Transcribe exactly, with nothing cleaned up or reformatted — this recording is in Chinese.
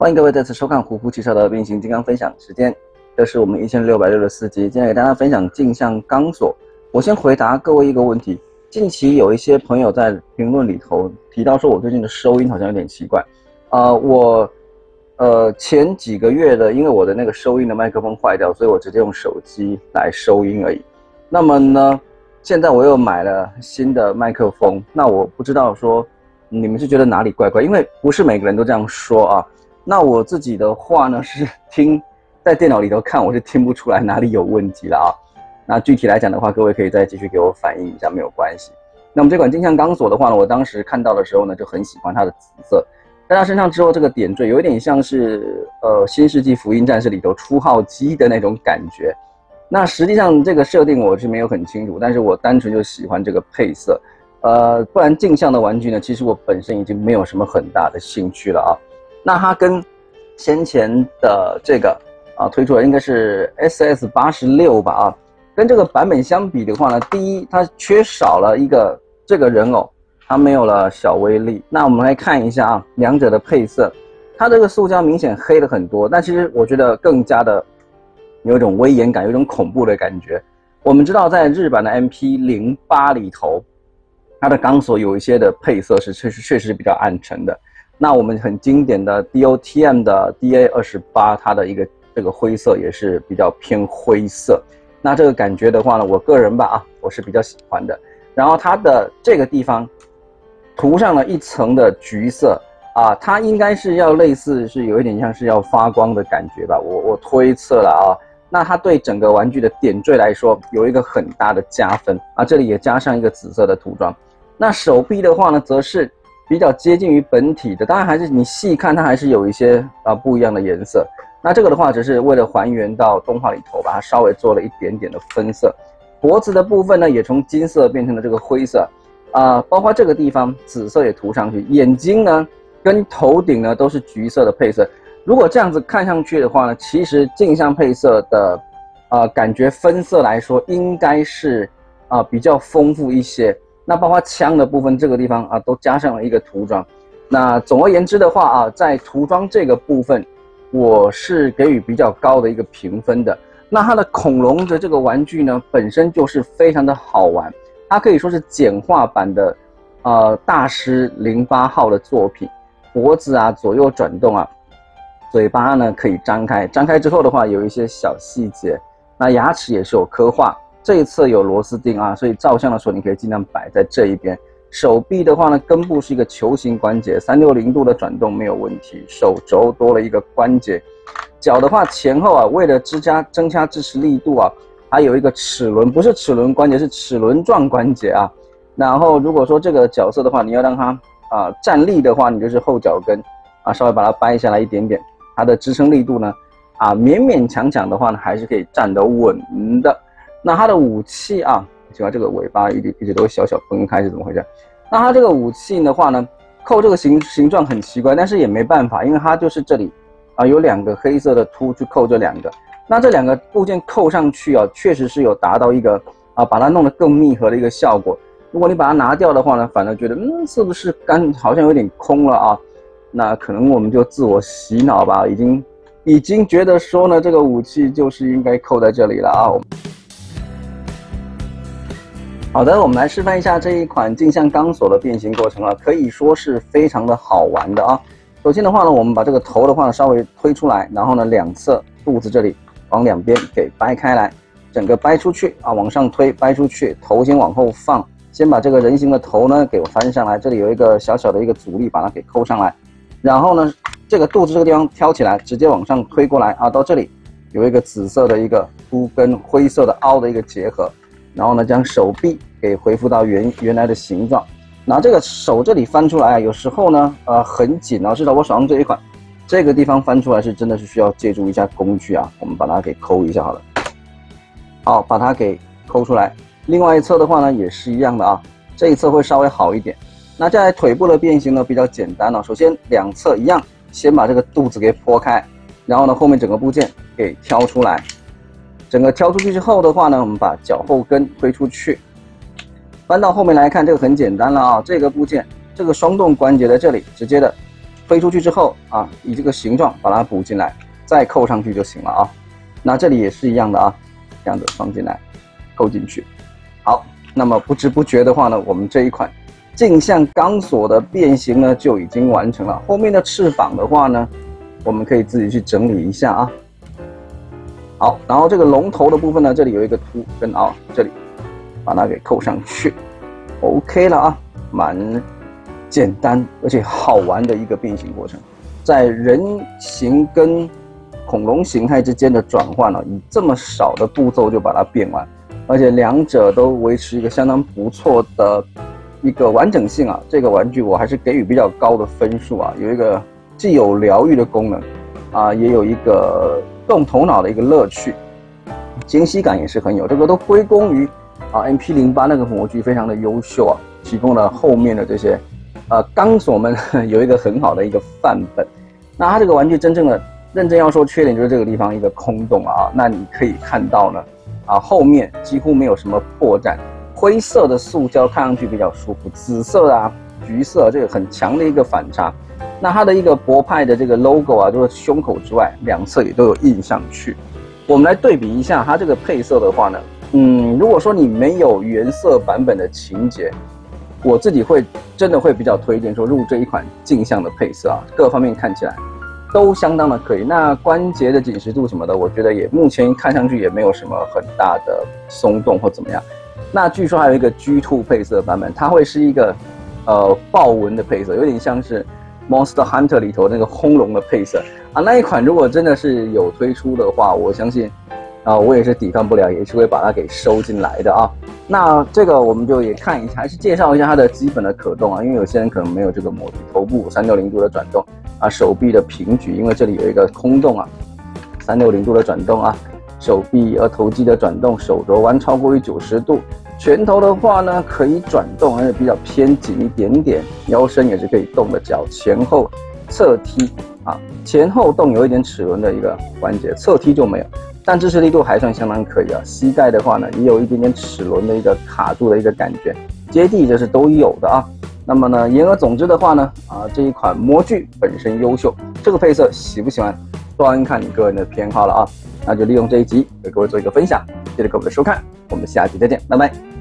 欢迎各位再次收看虎扑汽车的变形金刚分享时间，这是我们一千六百六十四集。今天给大家分享镜像钢索。我先回答各位一个问题：近期有一些朋友在评论里头提到说，我最近的收音好像有点奇怪。呃，我呃前几个月的，因为我的那个收音的麦克风坏掉，所以我直接用手机来收音而已。那么呢，现在我又买了新的麦克风，那我不知道说你们是觉得哪里怪怪，因为不是每个人都这样说啊。那我自己的话呢，是听在电脑里头看，我是听不出来哪里有问题了啊。那具体来讲的话，各位可以再继续给我反映一下，没有关系。那么这款镜像钢索的话呢，我当时看到的时候呢，就很喜欢它的紫色，在它身上之后，这个点缀有一点像是呃《新世纪福音战士》里头初号机的那种感觉。那实际上这个设定我是没有很清楚，但是我单纯就喜欢这个配色。呃，不然镜像的玩具呢，其实我本身已经没有什么很大的兴趣了啊。那它跟先前的这个啊推出的应该是 S S 八十六 吧啊，跟这个版本相比的话呢，第一它缺少了一个这个人偶，它没有了小威力。那我们来看一下啊，两者的配色，它这个塑胶明显黑了很多，但其实我觉得更加的有一种威严感，有一种恐怖的感觉。我们知道在日版的 M P 零八 里头，它的钢索有一些的配色是确实确实比较暗沉的。那我们很经典的 D O T M 的 D A 二十八，它的一个这个灰色也是比较偏灰色。那这个感觉的话呢，我个人吧啊，我是比较喜欢的。然后它的这个地方涂上了一层的橘色啊，它应该是要类似是有一点像是要发光的感觉吧，我我推测了啊。那它对整个玩具的点缀来说有一个很大的加分啊，这里也加上一个紫色的涂装。那手臂的话呢，则是比较接近于本体的，当然还是你细看它还是有一些啊不一样的颜色。那这个的话只是为了还原到动画里头，把它稍微做了一点点的分色。脖子的部分呢，也从金色变成了这个灰色啊、呃，包括这个地方紫色也涂上去。眼睛呢跟头顶呢都是橘色的配色。如果这样子看上去的话呢，其实镜像配色的呃感觉分色来说，应该是啊、呃、比较丰富一些。那包括枪的部分，这个地方啊都加上了一个涂装。那总而言之的话啊，在涂装这个部分，我是给予比较高的一个评分的。那它的恐龙的这个玩具呢，本身就是非常的好玩，它可以说是简化版的呃大师零八号的作品。脖子啊左右转动啊，嘴巴呢可以张开，张开之后的话有一些小细节。那牙齿也是有刻画。这一侧有螺丝钉啊，所以照相的时候你可以尽量摆在这一边。手臂的话呢，根部是一个球形关节，三百六十度的转动没有问题。手肘多了一个关节。脚的话前后啊，为了支加增加支持力度啊，还有一个齿轮，不是齿轮关节，是齿轮状关节啊。然后如果说这个角色的话，你要让它啊、呃、站立的话，你就是后脚跟啊稍微把它掰下来一点点，它的支撑力度呢啊勉勉强强的话呢，还是可以站得稳的。那它的武器啊，喜欢这个尾巴一直一直都小小分开是怎么回事？那它这个武器的话呢，扣这个形形状很奇怪，但是也没办法，因为它就是这里啊有两个黑色的凸去扣这两个。那这两个部件扣上去啊，确实是有达到一个啊把它弄得更密合的一个效果。如果你把它拿掉的话呢，反而觉得嗯是不是干好像有点空了啊？那可能我们就自我洗脑吧，已经已经觉得说呢，这个武器就是应该扣在这里了啊。好的，我们来示范一下这一款镜像钢索的变形过程啊，可以说是非常的好玩的啊。首先的话呢，我们把这个头的话呢稍微推出来，然后呢两侧肚子这里往两边给掰开来，整个掰出去啊，往上推掰出去，头先往后放，先把这个人形的头呢给我翻上来，这里有一个小小的一个阻力，把它给扣上来，然后呢这个肚子这个地方挑起来，直接往上推过来啊，到这里有一个紫色的一个凸跟灰色的凹的一个结合。然后呢，将手臂给恢复到原原来的形状。拿这个手这里翻出来啊，有时候呢，呃，很紧啊。至少我手上这一款，这个地方翻出来是真的是需要借助一下工具啊。我们把它给抠一下好了。好，把它给抠出来。另外一侧的话呢，也是一样的啊。这一侧会稍微好一点。那在腿部的变形呢，比较简单啊。首先两侧一样，先把这个肚子给剖开，然后呢，后面整个部件给挑出来。整个挑出去之后的话呢，我们把脚后跟推出去，翻到后面来看，这个很简单了啊。这个部件，这个双动关节在这里，直接的推出去之后啊，以这个形状把它补进来，再扣上去就行了啊。那这里也是一样的啊，这样子放进来，扣进去。好，那么不知不觉的话呢，我们这一款镜像钢索的变形呢就已经完成了。后面的翅膀的话呢，我们可以自己去整理一下啊。好，然后这个龙头的部分呢，这里有一个凸跟凹，这里把它给扣上去 ，OK 了啊，蛮简单而且好玩的一个变形过程，在人形跟恐龙形态之间的转换啊，以这么少的步骤就把它变完，而且两者都维持一个相当不错的一个完整性啊。这个玩具我还是给予比较高的分数啊，有一个既有疗愈的功能啊，也有一个动头脑的一个乐趣，惊喜感也是很有。这个都归功于啊 M P 零八 那个模具非常的优秀啊，提供了后面的这些呃钢索们有一个很好的一个范本。那它这个玩具真正的认真要说缺点就是这个地方一个空洞啊，那你可以看到呢啊后面几乎没有什么破绽，灰色的塑胶看上去比较舒服，紫色啊橘色这个很强的一个反差。那它的一个博派的这个 logo 啊，除了胸口之外，两侧也都有印上去。我们来对比一下它这个配色的话呢，嗯，如果说你没有原色版本的情节，我自己会真的会比较推荐说入这一款镜像的配色啊，各方面看起来都相当的可以。那关节的紧实度什么的，我觉得也目前看上去也没有什么很大的松动或怎么样。那据说还有一个 G 二 配色版本，它会是一个呃豹纹的配色，有点像是Monster Hunter 里头那个轰龙的配色啊，那一款如果真的是有推出的话，我相信啊，我也是抵抗不了，也是会把它给收进来的啊。那这个我们就也看一下，还是介绍一下它的基本的可动啊，因为有些人可能没有这个模具，头部三六零度的转动啊，手臂的平举，因为这里有一个空洞啊，三六零度的转动啊，手臂额头肌的转动，手肘弯超过于九十度。拳头的话呢，可以转动，而且比较偏紧一点点，腰身也是可以动的，脚前后侧踢啊，前后动有一点齿轮的一个关节，侧踢就没有，但支持力度还算相当可以啊。膝盖的话呢，也有一点点齿轮的一个卡住的一个感觉，接地这是都有的啊。那么呢，言而总之的话呢，啊这一款模具本身优秀，这个配色喜不喜欢，端看你个人的偏好了啊。那就利用这一集给各位做一个分享，谢谢各位的收看，我们下期再见，拜拜。